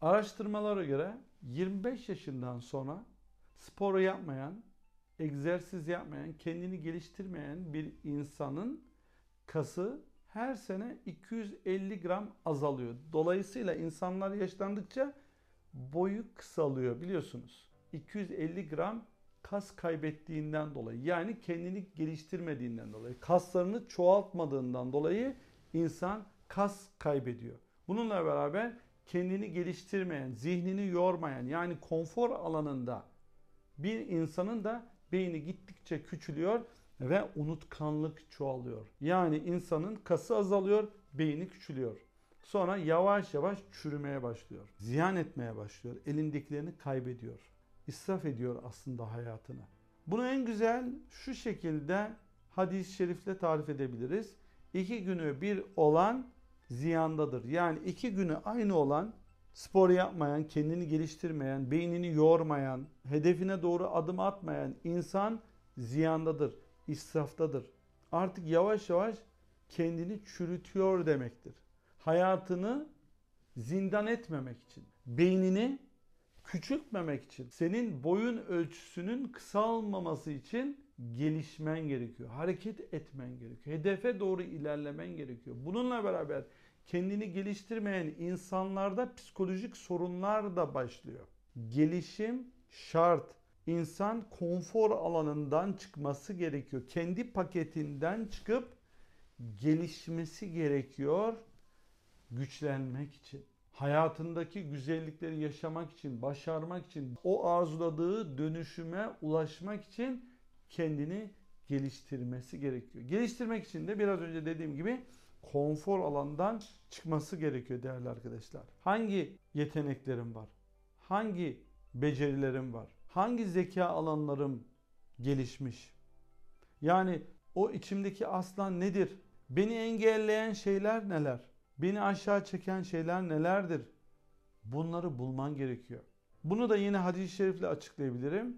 Araştırmalara göre 25 yaşından sonra sporu yapmayan, egzersiz yapmayan, kendini geliştirmeyen bir insanın kası her sene 250 gram azalıyor. Dolayısıyla insanlar yaşlandıkça boyu kısalıyor biliyorsunuz. 250 gram kas kaybettiğinden dolayı, yani kendini geliştirmediğinden dolayı, kaslarını çoğaltmadığından dolayı insan kas kaybediyor. Bununla beraber kendini geliştirmeyen, zihnini yormayan, yani konfor alanında bir insanın da beyni gittikçe küçülüyor ve unutkanlık çoğalıyor. Yani insanın kası azalıyor, beyni küçülüyor. Sonra yavaş yavaş çürümeye başlıyor. Ziyan etmeye başlıyor. Elindekilerini kaybediyor. İsraf ediyor aslında hayatını. Bunu en güzel şu şekilde hadis-i şerifle tarif edebiliriz. 2 günü bir olan ziyandadır. Yani 2 günü aynı olan, spor yapmayan, kendini geliştirmeyen, beynini yormayan, hedefine doğru adım atmayan insan ziyandadır, israftadır. Artık yavaş yavaş kendini çürütüyor demektir. Hayatını zindan etmemek için, beynini küçültmemek için, senin boyun ölçüsünün kısalmaması için gelişmen gerekiyor. Hareket etmen gerekiyor. Hedefe doğru ilerlemen gerekiyor. Bununla beraber kendini geliştirmeyen insanlarda psikolojik sorunlar da başlıyor. Gelişim şart. İnsan konfor alanından çıkması gerekiyor. Kendi paketinden çıkıp gelişmesi gerekiyor güçlenmek için. Hayatındaki güzellikleri yaşamak için, başarmak için, o arzuladığı dönüşüme ulaşmak için kendini geliştirmesi gerekiyor. Geliştirmek için de biraz önce dediğim gibi konfor alanından çıkması gerekiyor değerli arkadaşlar. Hangi yeteneklerim var? Hangi becerilerim var? Hangi zeka alanlarım gelişmiş? Yani o içimdeki aslan nedir? Beni engelleyen şeyler neler? Beni aşağı çeken şeyler nelerdir? Bunları bulman gerekiyor. Bunu da yine hadis-i şerifle açıklayabilirim.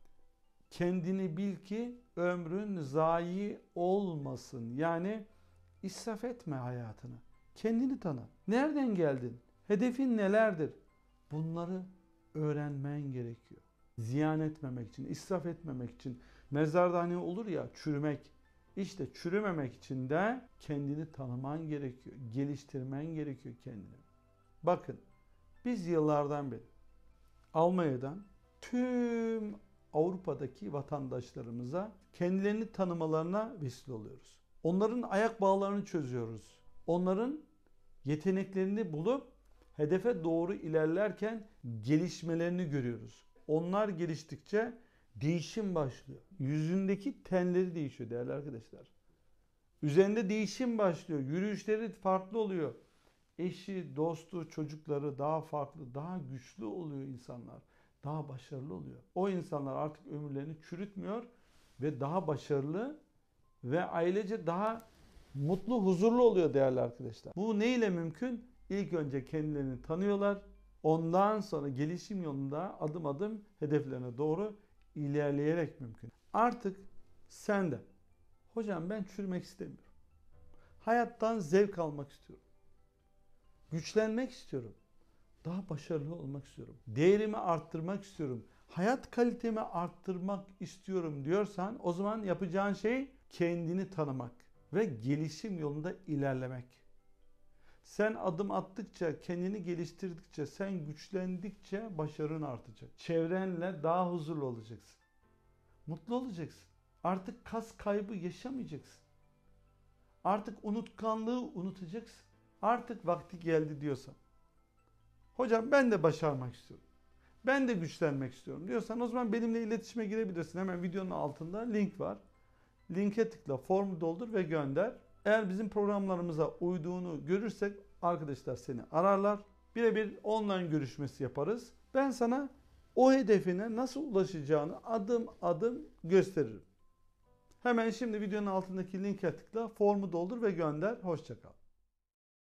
Kendini bil ki ömrün zayi olmasın. Yani israf etme hayatını. Kendini tanı. Nereden geldin? Hedefin nelerdir? Bunları öğrenmen gerekiyor. Ziyan etmemek için, israf etmemek için. Mezarda hani olur ya, çürümek. İşte çürümemek için de kendini tanıman gerekiyor. Geliştirmen gerekiyor kendini. Bakın, biz yıllardan beri Almanya'dan tüm Avrupa'daki vatandaşlarımıza kendilerini tanımalarına vesile oluyoruz. Onların ayak bağlarını çözüyoruz. Onların yeteneklerini bulup hedefe doğru ilerlerken gelişmelerini görüyoruz. Onlar geliştikçe değişim başlıyor. Yüzündeki tenleri değişiyor değerli arkadaşlar. Üzerinde değişim başlıyor. Yürüyüşleri farklı oluyor. Eşi, dostu, çocukları daha farklı, daha güçlü oluyor insanlar. Daha başarılı oluyor. O insanlar artık ömürlerini çürütmüyor ve daha başarılı ve ailece daha mutlu, huzurlu oluyor değerli arkadaşlar. Bu ne ile mümkün? İlk önce kendilerini tanıyorlar. Ondan sonra gelişim yolunda adım adım hedeflerine doğru ilerleyerek mümkün. Artık sen de, hocam ben çürümek istemiyorum. Hayattan zevk almak istiyorum. Güçlenmek istiyorum. Daha başarılı olmak istiyorum. Değerimi arttırmak istiyorum. Hayat kalitemi arttırmak istiyorum diyorsan o zaman yapacağın şey kendini tanımak ve gelişim yolunda ilerlemek. Sen adım attıkça, kendini geliştirdikçe, sen güçlendikçe başarın artacak. Çevrenle daha huzurlu olacaksın. Mutlu olacaksın. Artık kas kaybı yaşamayacaksın. Artık unutkanlığı unutacaksın. Artık vakti geldi diyorsan. Hocam ben de başarmak istiyorum. Ben de güçlenmek istiyorum diyorsan o zaman benimle iletişime girebilirsin. Hemen videonun altında link var. Linke tıkla, formu doldur ve gönder. Eğer bizim programlarımıza uyduğunu görürsek arkadaşlar seni ararlar. Birebir online görüşmesi yaparız. Ben sana o hedefine nasıl ulaşacağını adım adım gösteririm. Hemen şimdi videonun altındaki linke tıkla, formu doldur ve gönder. Hoşça kal.